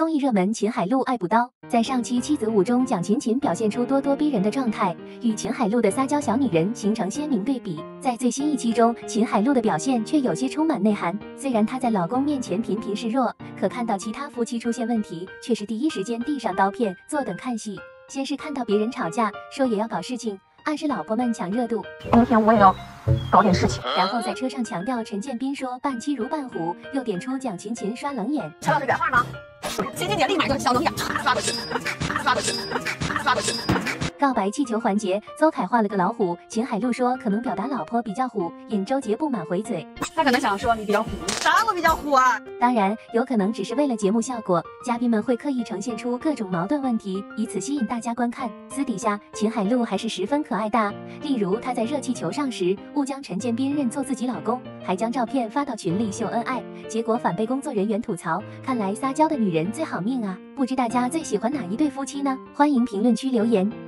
综艺热门秦海璐爱补刀，在上期妻子5中，蒋勤勤表现出咄咄逼人的状态，与秦海璐的撒娇小女人形成鲜明对比。在最新一期中，秦海璐的表现却有些充满内涵。虽然她在老公面前频频示弱，可看到其他夫妻出现问题，却是第一时间递上刀片，坐等看戏。先是看到别人吵架，说也要搞事情，暗示老婆们抢热度。 明天我也要搞点事情。 然后在车上强调陈建斌说扮妻如扮虎，又点出蒋勤勤刷冷眼。 陈老师原话吗？秦姐立马就小冷眼，刷过去，刷过去，刷过去。 告白气球环节，邹凯画了个老虎，秦海璐说可能表达老婆比较虎，引周杰不满回嘴。 他可能想说你比较虎，啥我比较虎啊？ 当然，有可能只是为了节目效果，嘉宾们会刻意呈现出各种矛盾问题，以此吸引大家观看。私底下，秦海璐还是十分可爱的，例如她在热气球上时，误将陈建斌认作自己老公，还将照片发到群里秀恩爱，结果反被工作人员吐槽。看来撒娇的女人最好命啊！不知大家最喜欢哪一对夫妻呢？欢迎评论区留言。